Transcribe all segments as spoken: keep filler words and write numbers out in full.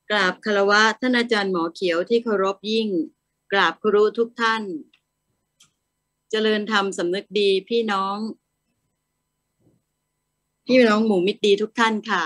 กราบคารวะท่านอาจารย์หมอเขียวที่เคารพยิ่งกราบครูทุกท่านเจริญธรรมสำนึกดีพี่น้องพี่น้องหมู่มิตรดีทุกท่านค่ะ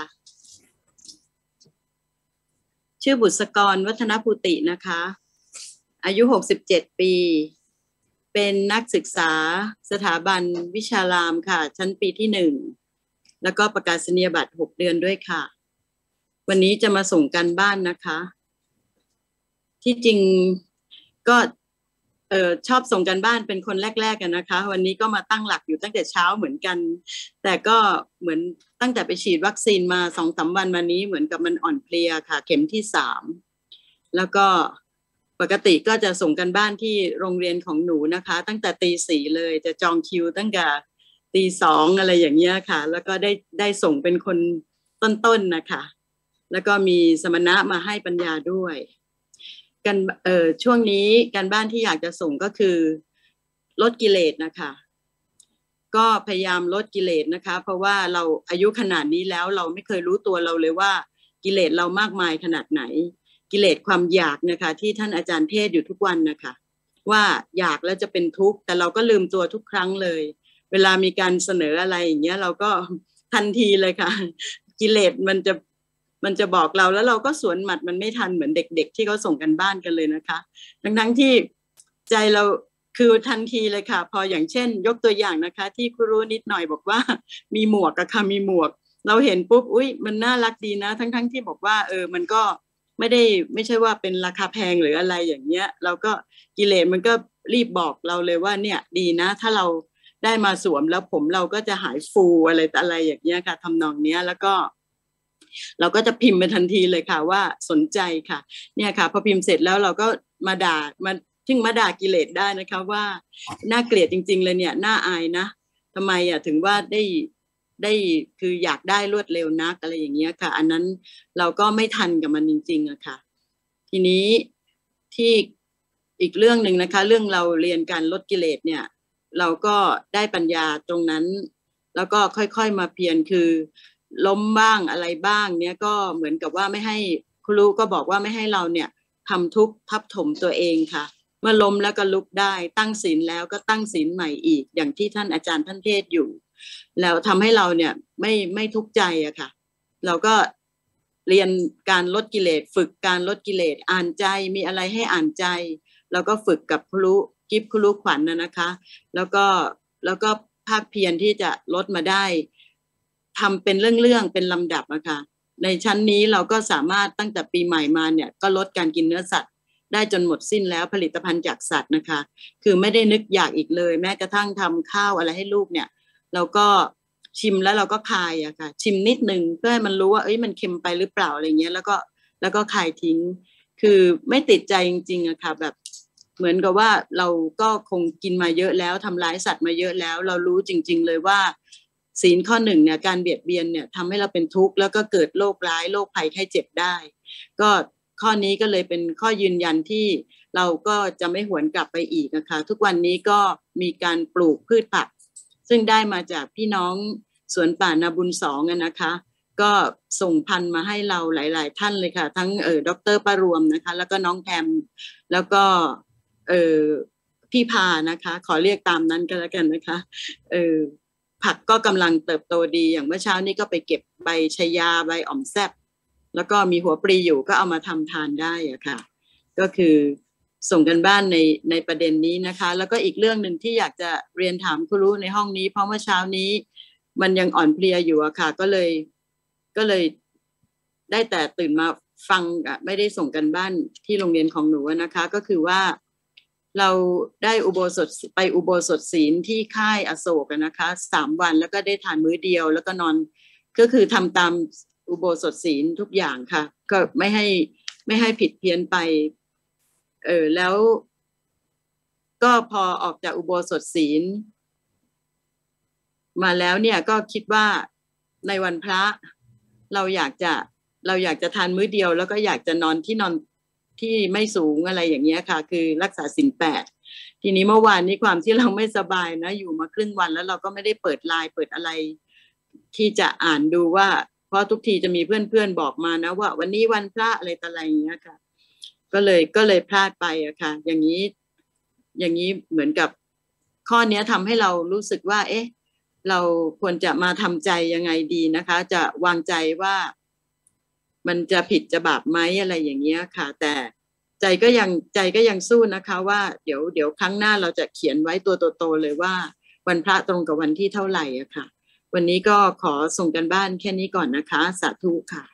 ชื่อบุษกรวัฒนภูตินะคะอายุหกสิบเจ็ดปีเป็นนักศึกษาสถาบันวิชารามค่ะชั้นปีที่หนึ่งแล้วก็ประกาศนียบัตรหกเดือนด้วยค่ะวันนี้จะมาส่งการบ้านนะคะที่จริงก็เออชอบส่งกันบ้านเป็นคนแรกๆกันนะคะวันนี้ก็มาตั้งหลักอยู่ตั้งแต่เช้าเหมือนกันแต่ก็เหมือนตั้งแต่ไปฉีดวัคซีนมาสองสามวันมานี้เหมือนกับมันอ่อนเพลียค่ะเข็มที่สามแล้วก็ปกติก็จะส่งกันบ้านที่โรงเรียนของหนูนะคะตั้งแต่ตีสี่เลยจะจองคิวตั้งแต่ตีสองอะไรอย่างเงี้ยค่ะแล้วก็ได้ได้ส่งเป็นคนต้นๆนะคะแล้วก็มีสมณะมาให้ปัญญาด้วยกันเอ่อช่วงนี้การบ้านที่อยากจะส่งก็คือลดกิเลสนะคะก็พยายามลดกิเลสนะคะเพราะว่าเราอายุขนาดนี้แล้วเราไม่เคยรู้ตัวเราเลยว่ากิเลสเรามากมายขนาดไหนกิเลสความอยากนะคะที่ท่านอาจารย์เทศอยู่ทุกวันนะคะว่าอยากแล้วจะเป็นทุกข์แต่เราก็ลืมตัวทุกครั้งเลยเวลามีการเสนออะไรอย่างเงี้ยเราก็ทันทีเลยค่ะกิเลสมันจะมันจะบอกเราแล้วเราก็สวนหมัดมันไม่ทันเหมือนเด็กๆที่เขาส่งกันบ้านกันเลยนะคะทั้งๆที่ใจเราคือทันทีเลยค่ะพออย่างเช่นยกตัวอย่างนะคะที่ครูรู้นิดหน่อยบอกว่ามีหมวกกับค่ะมีหมวกเราเห็นปุ๊บอุ๊ยมันน่ารักดีนะทั้งๆที่บอกว่าเออมันก็ไม่ได้ไม่ใช่ว่าเป็นราคาแพงหรืออะไรอย่างเงี้ยเราก็กิเลสมันก็รีบบอกเราเลยว่าเนี่ยดีนะถ้าเราได้มาสวมแล้วผมเราก็จะหายฟูอะไรอะไรอย่างเงี้ยค่ะทำนองเนี้ยแล้วก็เราก็จะพิมพ์ไปทันทีเลยค่ะว่าสนใจค่ะเนี่ยค่ะพอพิมพ์เสร็จแล้วเราก็มาด่ามาถึงมาด่ากิเลสได้นะคะว่าน่าเกลียดจริงๆเลยเนี่ยน่าอายนะทำไมอ่ะถึงว่าได้ได้คืออยากได้รวดเร็วนักอะไรอย่างเงี้ยค่ะอันนั้นเราก็ไม่ทันกับมันจริงๆอะค่ะทีนี้ที่อีกเรื่องหนึ่งนะคะเรื่องเราเรียนการลดกิเลสเนี่ยเราก็ได้ปัญญาตรงนั้นแล้วก็ค่อยๆมาเพียรคือล้มบ้างอะไรบ้างเนี่ยก็เหมือนกับว่าไม่ให้ครูก็บอกว่าไม่ให้เราเนี่ยทำทุกข์ทับถมตัวเองค่ะเมื่อล้มแล้วก็ลุกได้ตั้งศีลแล้วก็ตั้งศีลใหม่อีกอย่างที่ท่านอาจารย์ท่านเทศอยู่แล้วทำให้เราเนี่ยไม่ไม่ทุกข์ใจอะค่ะเราก็เรียนการลดกิเลสฝึกการลดกิเลสอ่านใจมีอะไรให้อ่านใจแล้วก็ฝึกกับครูกิฟครูขวัญ นะนะคะแล้วก็แล้วก็ภาคเพียรที่จะลดมาได้ทำเป็นเรื่องๆเป็นลำดับอะค่ะในชั้นนี้เราก็สามารถตั้งแต่ปีใหม่มาเนี่ยก็ลดการกินเนื้อสัตว์ได้จนหมดสิ้นแล้วผลิตภัณฑ์จากสัตว์นะคะคือไม่ได้นึกอยากอีกเลยแม้กระทั่งทำข้าวอะไรให้ลูกเนี่ยเราก็ชิมแล้วเราก็คายอะค่ะชิมนิดนึงเพื่อให้มันรู้ว่าเอ้ยมันเค็มไปหรือเปล่าอะไรเงี้ยแล้วก็แล้วก็คายทิ้งคือไม่ติดใจจริงๆอะค่ะแบบเหมือนกับว่าเราก็คงกินมาเยอะแล้วทำร้ายสัตว์มาเยอะแล้วเรารู้จริงๆเลยว่าศีลข้อหนึ่งเนี่ยการเบียดเบียนเนี่ยทำให้เราเป็นทุกข์แล้วก็เกิดโรคร้ายโรคภัยไข้เจ็บได้ก็ข้อนี้ก็เลยเป็นข้อยืนยันที่เราก็จะไม่หวนกลับไปอีกนะคะทุกวันนี้ก็มีการปลูกพืชผักซึ่งได้มาจากพี่น้องสวนป่านาบุญสองนะคะก็ส่งพันธุ์มาให้เราหลายๆท่านเลยค่ะทั้งเออดรปารวมนะคะแล้วก็น้องแพมแล้วก็เออพี่พานะคะขอเรียกตามนั้นก็แล้วกันนะคะเออผักก็กำลังเติบโตดีอย่างเมื่อเช้านี้ก็ไปเก็บใบชยาใบอ่อมแซ่บแล้วก็มีหัวปลีอยู่ก็เอามาทำทานได้อะค่ะก็คือส่งกันบ้านในในประเด็นนี้นะคะแล้วก็อีกเรื่องหนึ่งที่อยากจะเรียนถามครูรู้ในห้องนี้เพราะเมื่อเช้านี้มันยังอ่อนเพลียอยู่อะค่ะก็เลยก็เลยได้แต่ตื่นมาฟังอะไม่ได้ส่งกันบ้านที่โรงเรียนของหนูนะคะก็คือว่าเราได้อุโบสถไปอุโบสถศีลที่ค่ายอโศกนะคะสามวันแล้วก็ได้ทานมื้อเดียวแล้วก็นอนก็คือทำตามอุโบสถศีลทุกอย่างค่ะก็ไม่ให้ไม่ให้ผิดเพี้ยนไปเออแล้วก็พอออกจากอุโบสถศีลมาแล้วเนี่ยก็คิดว่าในวันพระเราอยากจะเราอยากจะทานมื้อเดียวแล้วก็อยากจะนอนที่นอนที่ไม่สูงอะไรอย่างเงี้ยค่ะคือรักษาศีลแปดทีนี้เมื่อวานนี้ความที่เราไม่สบายนะอยู่มาครึ่งวันแล้วเราก็ไม่ได้เปิดไลน์เปิดอะไรที่จะอ่านดูว่าเพราะทุกทีจะมีเพื่อนๆบอกมานะว่าวันนี้วันพระอะไรต่ออะไรอย่างเงี้ยค่ะก็เลยก็เลยพลาดไปอะค่ะอย่างนี้อย่างนี้เหมือนกับข้อนี้ทำให้เรารู้สึกว่าเอ๊ะเราควรจะมาทำใจยังไงดีนะคะจะวางใจว่ามันจะผิดจะบาปไหมอะไรอย่างเงี้ยค่ะแต่ใจก็ยังใจก็ยังสู้นะคะว่าเดี๋ยวเดี๋ยวครั้งหน้าเราจะเขียนไว้ตัวโตๆเลยว่าวันพระตรงกับวันที่เท่าไหร่อะค่ะวันนี้ก็ขอส่งกันบ้านแค่นี้ก่อนนะคะสาธุค่ะ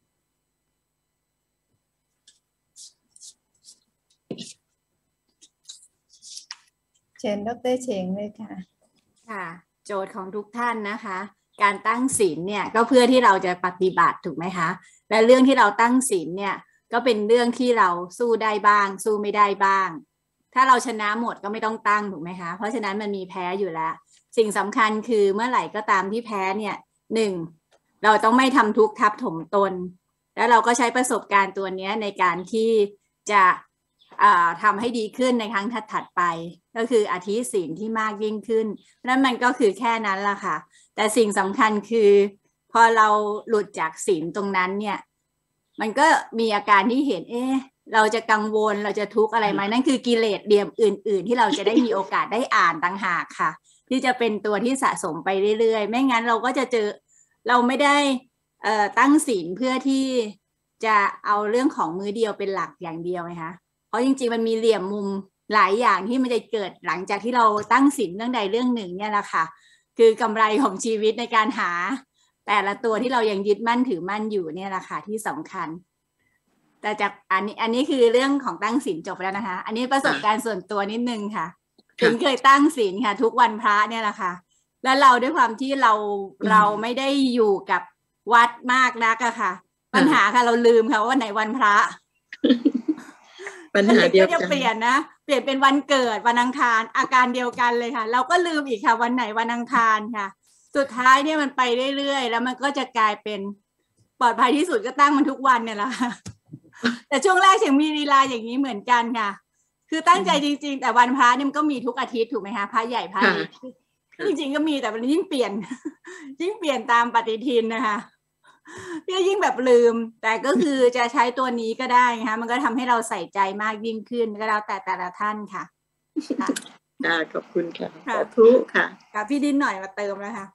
เชิญดร.เชงเลยค่ะค่ะโจทย์ของทุกท่านนะคะการตั้งศีลเนี่ยก็เพื่อที่เราจะปฏิบัติถูกไหมคะและเรื่องที่เราตั้งศีลเนี่ยก็เป็นเรื่องที่เราสู้ได้บ้างสู้ไม่ได้บ้างถ้าเราชนะหมดก็ไม่ต้องตั้งถูกไหมคะเพราะฉะนั้นมันมีแพ้อยู่แล้วสิ่งสำคัญคือเมื่อไหร่ก็ตามที่แพ้เนี่ยหนึ่งเราต้องไม่ทำทุกข์ทับถมตนแล้วเราก็ใช้ประสบการณ์ตัวนี้ในการที่จะทำให้ดีขึ้นในครั้งถัดๆไปก็คืออธิศีลที่มากยิ่งขึ้นนั่นมันก็คือแค่นั้นละค่ะแต่สิ่งสำคัญคือพอเราหลุดจากศีลตรงนั้นเนี่ยมันก็มีอาการที่เห็นเอ๊ะเราจะกังวลเราจะทุกข์อะไรไหมนั่นคือกิเลสเหลี่ยมอื่นๆที่เราจะได้มีโอกาสได้อ่านต่างหากค่ะที่จะเป็นตัวที่สะสมไปเรื่อยๆไม่งั้นเราก็จะเจอเราไม่ได้เอ่อตั้งศีลเพื่อที่จะเอาเรื่องของมื้อเดียวเป็นหลักอย่างเดียวไหมคะเพราะจริงๆมันมีเหลี่ยมมุมหลายอย่างที่มันจะเกิดหลังจากที่เราตั้งศีลเรื่องใดเรื่องหนึ่งเนี่ยแหละค่ะคือกำไรของชีวิตในการหาแต่ละตัวที่เรายังยึดมั่นถือมั่นอยู่เนี่ยแหละค่ะที่สำคัญแต่จากอันนี้อันนี้คือเรื่องของตั้งศีลจบแล้วนะคะอันนี้ประสบการณ์ส่วนตัวนิดนึงค่ะถึงเคยตั้งศีลค่ะทุกวันพระเนี่ยแหละค่ะแล้วเราด้วยความที่เราเราไม่ได้อยู่กับวัดมากนักอะค่ะปัญหาค่ะเราลืมค่ะว่าวันไหนวันพระปัญหาเดียวกันก็จะเปลี่ยนนะเปลี่ยนเป็นวันเกิดวันอังคารอาการเดียวกันเลยค่ะเราก็ลืมอีกค่ะวันไหนวันอังคารค่ะสุดท้ายเนี่ยมันไปเรื่อยๆแล้วมันก็จะกลายเป็นปลอดภัยที่สุดก็ตั้งมันทุกวันเนี่ยแหละแต่ช่วงแรกยังมีลีลาอย่างนี้เหมือนกันค่ะคือตั้งใจจริงๆแต่วันพระเนี่ยมันก็มีทุกอาทิตย์ถูกไหมคะพระใหญ่พระเล็กจริงๆก็มีแต่มันยิ่งเปลี่ยนยิ่งเปลี่ยนตามปฏิทินนะคะก็ยิ่งแบบลืมแต่ก็คือจะใช้ตัวนี้ก็ได้นะคะมันก็ทำให้เราใส่ใจมากยิ่งขึ้นก็แล้วแต่แต่ละท่านค่ะค่ะขอบคุณค่ะสาธุค่ะกับพี่ดินหน่อยมาเติมแล้วค่ะ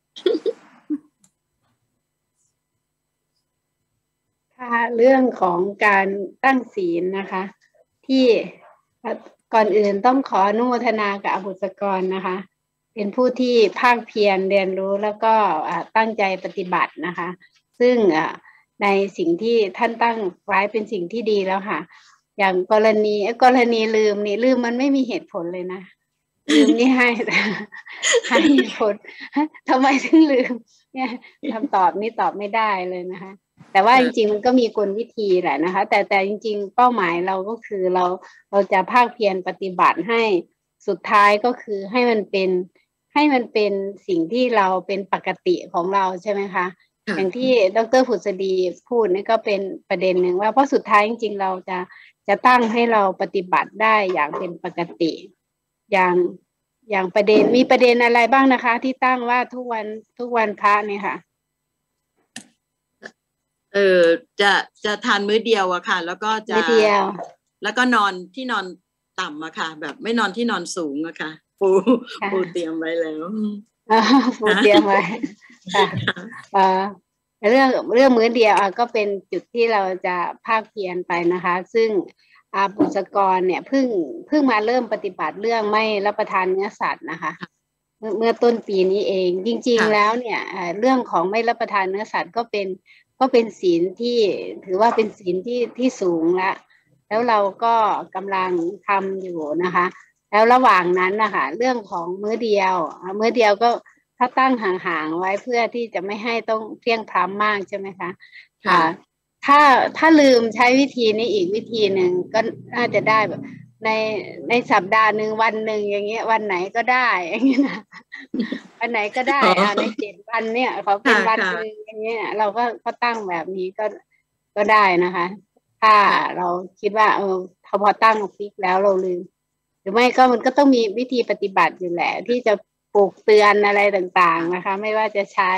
ค่ะเรื่องของการตั้งศีลนะคะที่ก่อนอื่นต้องขออนุโมทนากับอภุสกรนะคะเป็นผู้ที่ภาคเพียรเรียนรู้แล้วก็ตั้งใจปฏิบัตินะคะซึ่งในสิ่งที่ท่านตั้งไว้เป็นสิ่งที่ดีแล้วค่ะอย่างกรณีกรณีลืมนี่ลืมมันไม่มีเหตุผลเลยนะลืมนี่ให้ให้เหตุผลทำไมถึงลืมเนี่ยคำตอบนี่ตอบไม่ได้เลยนะคะแต่ว่าจริงๆมันก็มีกลวิธีแหละนะคะแต่แต่จริงๆเป้าหมายเราก็คือเราเราจะภาคเพียรปฏิบัติให้สุดท้ายก็คือให้มันเป็นให้มันเป็นสิ่งที่เราเป็นปกติของเราใช่ไหมคะอย่างที่ดร.ผุษดีพูดนี่ก็เป็นประเด็นหนึ่งว่าเพราะสุดท้ายจริงๆเราจะจะตั้งให้เราปฏิบัติได้อย่างเป็นปกติอย่างอย่างประเด็นมีประเด็นอะไรบ้างนะคะที่ตั้งว่าทุกวันทุกวันพระเนี่ยค่ะเออจะจะทานมื้อเดียวอะค่ะแล้วก็จะมื้อเดียวแล้วก็นอนที่นอนต่ำอะค่ะแบบไม่นอนที่นอนสูงอะค่ะปูปูเตรียมไว้แล้วปูเตรียมไว้ค่ะเรื่องเรื่องมื้อเดียวก็เป็นจุดที่เราจะภาคเพียรไปนะคะซึ่งอาบุษกรเนี่ยเพิ่งเพิ่งมาเริ่มปฏิบัติเรื่องไม่รับประทานเนื้อสัตว์นะคะเมื่อต้นปีนี้เองจริงๆแล้วเนี่ยเรื่องของไม่รับประทานเนื้อสัตว์ก็เป็นก็เป็นศีลที่ถือว่าเป็นศีลที่ที่สูงละแล้วเราก็กำลังทำอยู่นะคะแล้วระหว่างนั้นนะคะเรื่องของมื้อเดียวมื้อเดียวก็ถ้าตั้งห่างๆไว้เพื่อที่จะไม่ให้ต้องเพียงพร้ำมากใช่ไหมคะค่ะถ้าถ้าลืมใช้วิธีนี้อีกวิธีหนึ่งก็น่าจะได้แบบในในสัปดาห์หนึ่งวันหนึ่งอย่างเงี้ยวันไหนก็ได้อย่างเงี้ยนะวันไหนก็ได้อ่าในเจ็ดวันเนี่ยเขาเป็นวันหนึ่งอย่างเงี้ยเราก็ก็ตั้งแบบนี้ก็ก็ได้นะคะถ้าเราคิดว่าเออพอตั้งฟิกแล้วเราลืมหรือไม่ก็มันก็ต้องมีวิธีปฏิบัติอยู่แหละที่จะปลุกเตือนอะไรต่างๆนะคะไม่ว่าจะใช้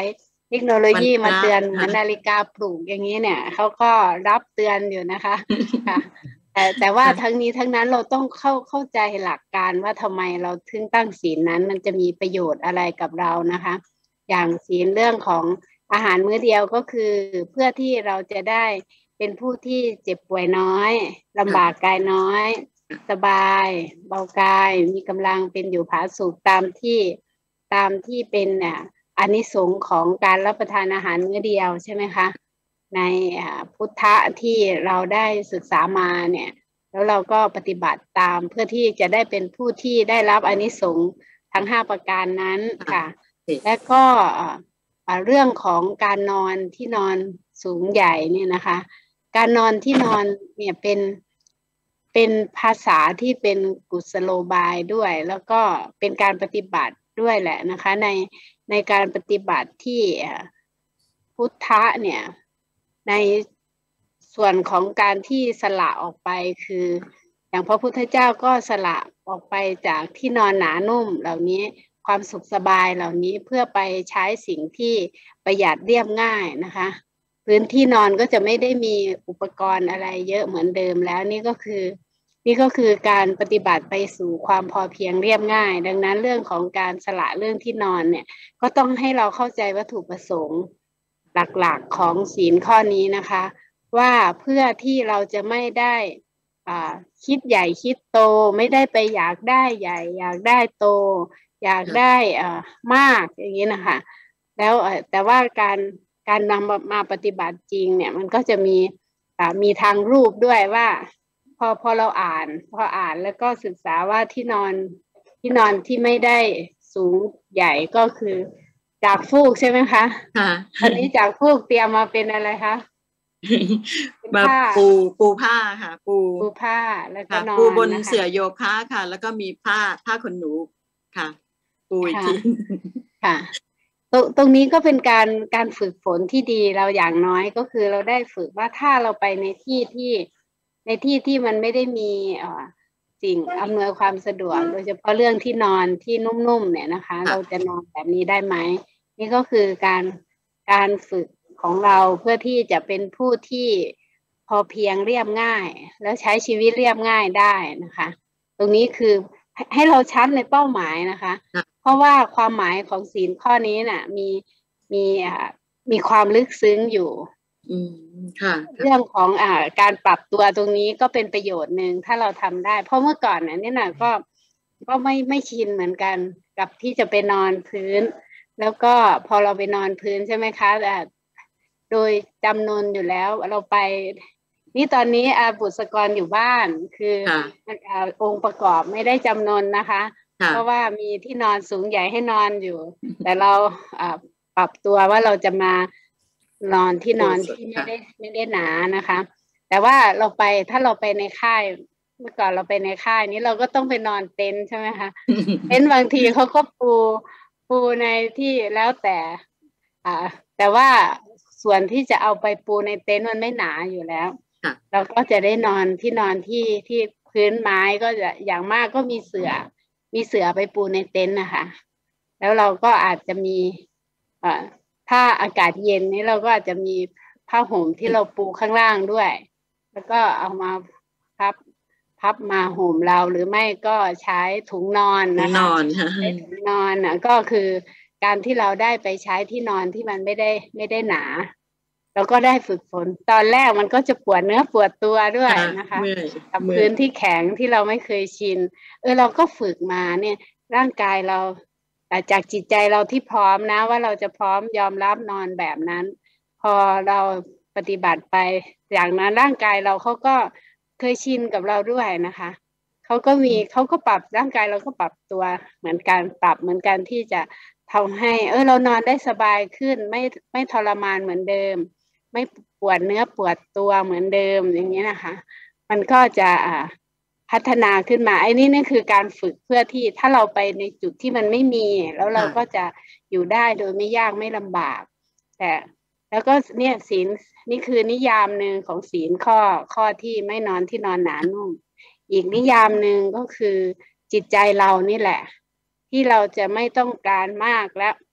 เทคโนโลยีมาเตือนวันพระเหมือนนาฬิกาปลุกอย่างนี้เนี่ยเขาก็รับเตือนอยู่นะคะค่ะแต่แต่ว่าทั้งนี้ทั้งนั้นเราต้องเข้าเข้าใจหลักการว่าทำไมเราถึงตั้งศีลนั้นมันจะมีประโยชน์อะไรกับเรานะคะ อย่างศีลเรื่องของอาหารมื้อเดียวก็คือเพื่อที่เราจะได้เป็นผู้ที่เจ็บป่วยน้อยลำบากกายน้อยสบายเบากายมีกำลังเป็นอยู่ผาสุกตามที่ตามที่เป็นอ่ะอานิสงส์ของการรับประทานอาหารมื้อเดียวใช่ไหมคะในพุทธะที่เราได้ศึกษามาเนี่ยแล้วเราก็ปฏิบัติตามเพื่อที่จะได้เป็นผู้ที่ได้รับอานิสงส์ทั้งห้าประการนั้นค่ะและก็เรื่องของการนอนที่นอนสูงใหญ่เนี่ยนะคะการนอนที่นอนเนี่ยเป็นเป็นภาษาที่เป็นกุศโลบายด้วยแล้วก็เป็นการปฏิบัติด้วยแหละนะคะในในการปฏิบัติที่พุทธะเนี่ยในส่วนของการที่สละออกไปคืออย่างพระพุทธเจ้าก็สละออกไปจากที่นอนหนานุ่มเหล่านี้ความสุขสบายเหล่านี้เพื่อไปใช้สิ่งที่ประหยัดเรียบง่ายนะคะพื้นที่นอนก็จะไม่ได้มีอุปกรณ์อะไรเยอะเหมือนเดิมแล้วนี่ก็คือนี่ก็คือการปฏิบัติไปสู่ความพอเพียงเรียบง่ายดังนั้นเรื่องของการสละเรื่องที่นอนเนี่ยก็ต้องให้เราเข้าใจวัตถุประสงค์หลักๆของศีลข้อนี้นะคะว่าเพื่อที่เราจะไม่ได้อ่าคิดใหญ่คิดโตไม่ได้ไปอยากได้ใหญ่อยากได้โตอยากได้อ่ามากอย่างนี้นะคะแล้วแต่ว่าการการนำมาปฏิบัติจริงเนี่ยมันก็จะมีอ่ามีทางรูปด้วยว่าพอพอเราอ่านพออ่านแล้วก็ศึกษาว่าที่นอนที่นอนที่ไม่ได้สูงใหญ่ก็คือจากฟูกใช่ไหมคะค่ะอันนี้จากฟูกเตรียมมาเป็นอะไรคะมาปูปูผ้าค่ะปูปูผ้าแล้วก็นอนปูบนเสื่อโยคะค่ะแล้วก็มีผ้าผ้าขนหนูค่ะปูอีกทีค่ะตรงตรงนี้ก็เป็นการการฝึกฝนที่ดีเราอย่างน้อยก็คือเราได้ฝึกว่าถ้าเราไปในที่ที่ในที่ที่มันไม่ได้มีเอ่อสิ่งอำนวยความสะดวกโดยเฉพาะเรื่องที่นอนที่นุ่มๆเนี่ยนะคะเราจะนอนแบบนี้ได้ไหมนี่ก็คือการการฝึกของเราเพื่อที่จะเป็นผู้ที่พอเพียงเรียบง่ายแล้วใช้ชีวิตเรียบง่ายได้นะคะตรงนี้คือให้เราชัดในเป้าหมายนะคะเพราะว่าความหมายของศีลข้อนี้น่ะมีมีอ่ามีความลึกซึ้งอยู่อืมค่ะเรื่องของอ่าการปรับตัวตรงนี้ก็เป็นประโยชน์หนึ่งถ้าเราทำได้เพราะเมื่อก่อนน่ะนี่น่ะก็ก็ไม่ไม่ชินเหมือนกันกับที่จะไปนอนพื้นแล้วก็พอเราไปนอนพื้นใช่ไหมคะอ่าโดยจำนวนอยู่แล้วเราไปนี่ตอนนี้อาบุษกรอยู่บ้านคือองค์ประกอบไม่ได้จำนวนนะคะเพราะว่ามีที่นอนสูงใหญ่ให้นอนอยู่แต่เราปรับตัวว่าเราจะมานอนที่นอนที่ไม่ได้ไม่ได้หนานะคะแต่ว่าเราไปถ้าเราไปในค่ายเมื่อก่อนเราไปในค่ายนี้เราก็ต้องไปนอนเต็นท์ใช่ไหมคะเต็นท์บางทีเขาก็ปูปูในที่แล้วแต่อ่าแต่ว่าส่วนที่จะเอาไปปูในเต็นท์มันไม่หนาอยู่แล้วเราก็จะได้นอนที่นอนที่ที่พื้นไม้ก็จะอย่างมากก็มีเสื่อมีเสื่อไปปูในเต็นท์นะคะแล้วเราก็อาจจะมีเอ่อถ้าอากาศเย็นนี้เราก็อาจจะมีผ้าห่มที่เราปูข้างล่างด้วยแล้วก็เอามาพับพับมาห่มเราหรือไม่ก็ใช้ถุงนอนนะคะนอนใช้ถุงนอนอ่ะก็คือการที่เราได้ไปใช้ที่นอนที่มันไม่ได้ไม่ได้หนาเราก็ได้ฝึกฝนตอนแรกมันก็จะปวดเนื้อปวดตัวด้วยนะคะกับพื้นที่แข็งที่เราไม่เคยชินเออเราก็ฝึกมาเนี่ยร่างกายเราจากจิตใจเราที่พร้อมนะว่าเราจะพร้อมยอมรับนอนแบบนั้นพอเราปฏิบัติไปอย่างนั้นร่างกายเราเขาก็เคยชินกับเราด้วยนะคะเขาก็มีเขาก็ปรับร่างกายเราก็ปรับตัวเหมือนกันปรับเหมือนกันที่จะทำให้เออเรานอนได้สบายขึ้นไม่ไม่ทรมานเหมือนเดิมไม่ปวดเนื้อปวดตัวเหมือนเดิมอย่างนี้นะคะมันก็จะพัฒนาขึ้นมาไอ้นี่นี่คือการฝึกเพื่อที่ถ้าเราไปในจุดที่มันไม่มีแล้วเราก็จะอยู่ได้โดยไม่ยากไม่ลำบากแต่แล้วก็เนี่ยศีลนี่คือนิยามหนึ่งของศีลข้อข้อที่ไม่นอนที่นอนหนานุ่มอีกนิยามหนึ่งก็คือจิตใจเรานี่แหละที่เราจะไม่ต้องการมากแล้ว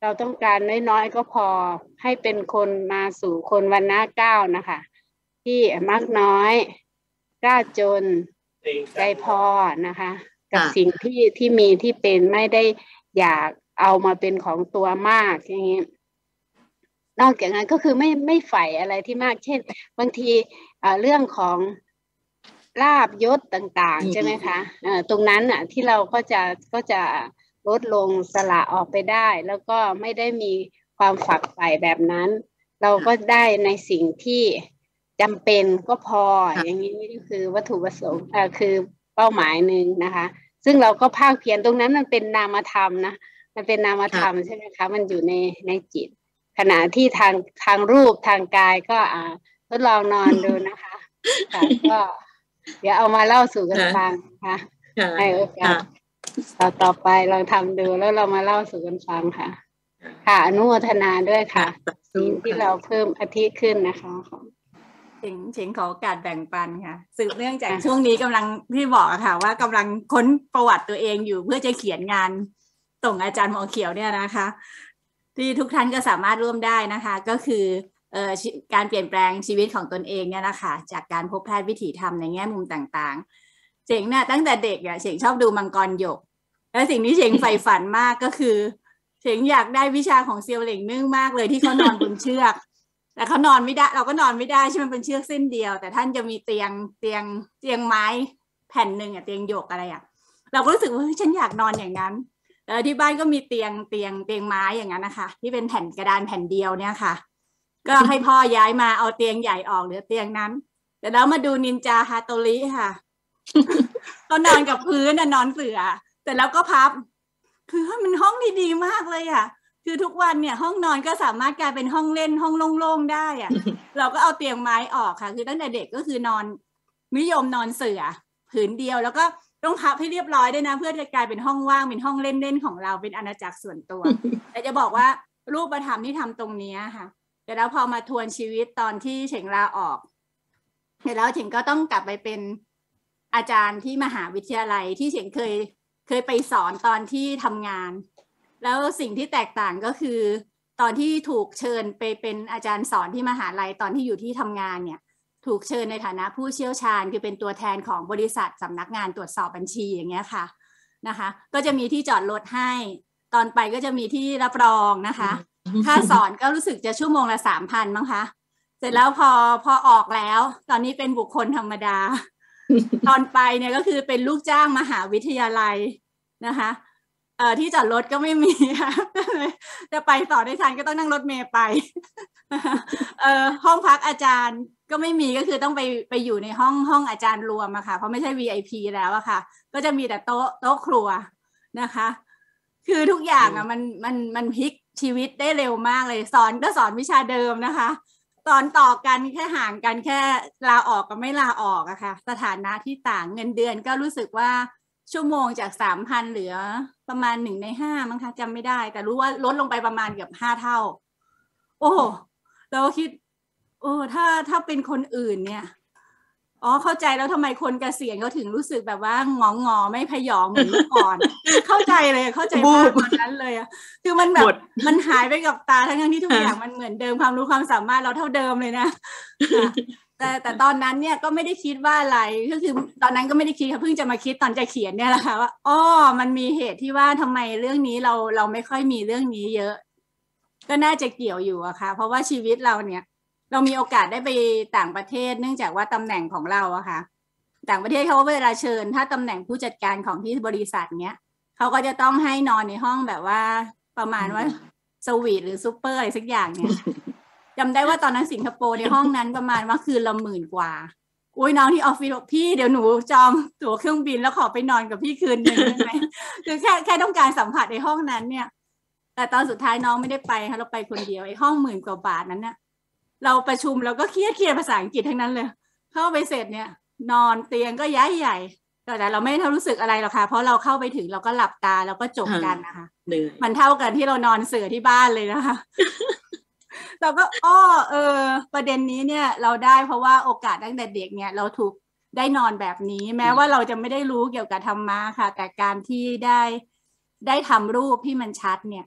เราต้องการน้อยๆก็พอให้เป็นคนมาสู่คนวรรณะเก้านะคะที่มักน้อยกล้าจนใจพอนะคะกับสิ่งที่ที่มีที่เป็นไม่ได้อยากเอามาเป็นของตัวมากอย่างนี้นอกจากนั้นก็คือไม่ไม่ใฝ่อะไรที่มากเช่นบางทีเรื่องของลาภยศต่างๆใช่ไหมคะตรงนั้นอ่ะที่เราก็จะก็จะลดลงสละออกไปได้แล้วก็ไม่ได้มีความฝักใฝ่แบบนั้นเราก็ได้ในสิ่งที่จำเป็นก็พออย่างนี้ก็คือวัตถุประสงค์อ่าคือเป้าหมายหนึ่งนะคะซึ่งเราก็ภาคเพียรตรงนั้นมันเป็นนามธรรมนะมันเป็นนามธรรมใช่ไหมคะมันอยู่ในในจิตขณะที่ทางทางรูปทางกายก็อ่าทดลองนอนดูนะคะค่ะก็เดี๋ยวเอามาเล่าสู่กันฟังค่ะให้โอกาสต่อต่อไปลองทำดูแล้วเรามาเล่าสู่กันฟังค่ะค่ะอนุโมทนาด้วยค่ะสิ่งที่เราเพิ่มอาทิขึ้นนะคะเฉิงเฉิงขอโอกาสแบ่งปันค่ะสืบเนื่องจากช่วงนี้กำลังที่บอกอะค่ะว่ากำลังค้นประวัติตัวเองอยู่เพื่อจะเขียนงานส่งอาจารย์หมอเขียวเนี่ยนะคะที่ทุกท่านก็สามารถร่วมได้นะคะก็คือเอ่อการเปลี่ยนแปลงชีวิตของตนเองเนี่ยนะคะจากการพบแพทย์วิถีธรรมในแง่มุมต่างๆเจ๋งเนี่ยตั้งแต่เด็กอะเจ๋งชอบดูมังกรหยกและสิ่งที่เจ๋งใฝ่ฝันมากก็คือเจ๋งอยากได้วิชาของเซียวเหล่งนึ่งมากเลยที่เขานอนบนเชือกแต่เขานอนไม่ได้เราก็นอนไม่ได้ใช่ไหมเป็นเชือกเส้นเดียวแต่ท่านจะมีเตียงเตียงเตียงไม้แผ่นหนึ่งอะเตียงหยกอะไรอะเราก็รู้สึกว่าฉันอยากนอนอย่างนั้นแล้วที่บ้านก็มีเตียงเตียงเตียงไม้อย่างนั้นนะคะที่เป็นแผ่นกระดานแผ่นเดียวเนี่ยค่ะก็ให้พ่อย้ายมาเอาเตียงใหญ่ออกเหลือเตียงนั้นแต่แล้วมาดูนินจาฮาโตริค่ะก็นอนกับพื้นนอนเสื่อแต่แล้วก็พับคือมันห้องดีๆมากเลยอ่ะคือทุกวันเนี่ยห้องนอนก็สามารถกลายเป็นห้องเล่นห้องโล่งๆได้อ่ะ เราก็เอาเตียงไม้ออกค่ะคือตั้งแต่เด็กก็คือนอนนิยมนอนเสื่อผืนเดียวแล้วก็ต้องพับให้เรียบร้อยด้วยนะเพื่อจะกลายเป็นห้องว่างเป็นห้องเล่นๆของเราเป็นอาณาจักรส่วนตัว แต่จะบอกว่ารูปธรรมที่ทำตรงนี้ค่ะแต่แล้วพอมาทวนชีวิตตอนที่เฉ่งลาออกเสร็จแล้วเฉ่งก็ต้องกลับไปเป็นอาจารย์ที่มหาวิทยาลัยที่เฉ่งเคยเคยไปสอนตอนที่ทำงานแล้วสิ่งที่แตกต่างก็คือตอนที่ถูกเชิญไปเป็นอาจารย์สอนที่มหาลัยตอนที่อยู่ที่ทำงานเนี่ยถูกเชิญในฐานะผู้เชี่ยวชาญคือเป็นตัวแทนของบริษัทสำนักงานตรวจสอบบัญชีอย่างเงี้ยค่ะนะคะก็จะมีที่จอดรถให้ตอนไปก็จะมีที่รับรองนะคะค่าสอนก็รู้สึกจะชั่วโมงละสามพันมั้งคะเสร็จแล้วพอพอออกแล้วตอนนี้เป็นบุคคลธรรมดา ตอนไปเนี่ยก็คือเป็นลูกจ้างมหาวิทยาลัยนะคะเอ่อที่จอดรถก็ไม่มีค่ะจะไปต่อได้ทันก็ต้องนั่งรถเมล์ไปเอ่อห้องพักอาจารย์ก็ไม่มีก็คือต้องไปไปอยู่ในห้องห้องอาจารย์รวมอะค่ะเพราะไม่ใช่ วี ไอ พี แล้วอะค่ะก็จะมีแต่โต๊ะโต๊ะครัวนะคะคือทุกอย่างอะมันมันมันพลิกชีวิตได้เร็วมากเลยสอนก็สอนวิชาเดิมนะคะสอนต่อกันแค่ห่างกันแค่ลาออกกับไม่ลาออกอะค่ะสถานะที่ต่างเงินเดือนก็รู้สึกว่าชั่วโมงจากสามพันเหลือประมาณหนึ่งในห้ามั้งคะจำไม่ได้แต่รู้ว่าลดลงไปประมาณเกือบห้าเท่าโอ้เราคิดโอ้ถ้าถ้าเป็นคนอื่นเนี่ยอ๋อเข้าใจแล้วทำไมคนเกษียณเขาถึงรู้สึกแบบว่างองอไม่พยองเหมือนเมื่อก่อนเข้าใจเลยเข้าใจมากตอนนั้นเลยอะคือมันแบบมันหายไปกับตาทั้งที่ทุกอย่างมันเหมือนเดิมความรู้ความสามารถเราเท่าเดิมเลยนะแต่แต่ตอนนั้นเนี่ยก็ไม่ได้คิดว่าอะไรก็คือตอนนั้นก็ไม่ได้คิดค่ะเพิ่งจะมาคิดตอนจะเขียนเนี่ยแหละค่ะว่าอ๋อมันมีเหตุที่ว่าทำไมเรื่องนี้เราเราไม่ค่อยมีเรื่องนี้เยอะก็น่าจะเกี่ยวอยู่อะค่ะเพราะว่าชีวิตเราเนี่ยเรามีโอกาสได้ไปต่างประเทศเนื่องจากว่าตำแหน่งของเราอะค่ะต่างประเทศเขาเวลาเชิญถ้าตำแหน่งผู้จัดการของที่บริษัทเนี้ยเขาก็จะต้องให้นอนในห้องแบบว่าประมาณว่าสวีทหรือซูเปอร์อะไรสักอย่างเนี่ยจำได้ว่าตอนนั้นสิงคโปร์ในห้องนั้นประมาณว่าคืนละหมื่นกว่าอุ้ยน้องที่ออฟฟิศบอกพี่เดี๋ยวหนูจองตั๋วเครื่องบินแล้วขอไปนอนกับพี่คืนหนึ่งได้ไหมคือแค่แค่ต้องการสัมผัสในห้องนั้นเนี่ยแต่ตอนสุดท้ายน้องไม่ได้ไปค่ะเราไปคนเดียวไอ้ห้องหมื่นกว่าบาทนั้นเนี่ยเราประชุมเราก็เครียดเครียดภาษาอังกฤษทั้งนั้นเลยเข้าไปเสร็จเนี่ยนอนเตียงก็ย้ายใหญ่แต่เราไม่ได้รู้สึกอะไรหรอกค่ะเพราะเราเข้าไปถึงเราก็หลับตาแล้วก็จบกันนะคะมันเท่ากันที่เรานอนเสือที่บ้านเลยนะคะ เราก็อ้อเออประเด็นนี้เนี่ยเราได้เพราะว่าโอกาสตั้งแต่เด็กเนี่ยเราถูกได้นอนแบบนี้แม้ว่าเราจะไม่ได้รู้เกี่ยวกับธรรมะค่ะแต่การที่ได้ได้ทำรูปที่มันชัดเนี่ย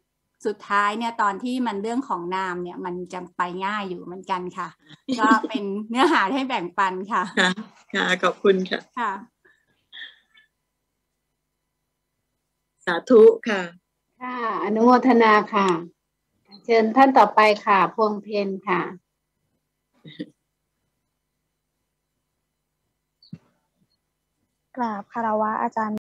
สุดท้ายเนี่ยตอนที่มันเรื่องของนามเนี่ยมันจะไปง่ายอยู่เหมือนกันค่ะ ก็เป็นเนื้อหาให้แบ่งปันค่ะค่ะค่ะขอบคุณค่ะค่ะสาธุค่ะค่ะอนุโมทนาค่ะเชิญท่านต่อไปค่ะพวงเพนค่ะกราบคารวะอาจารย์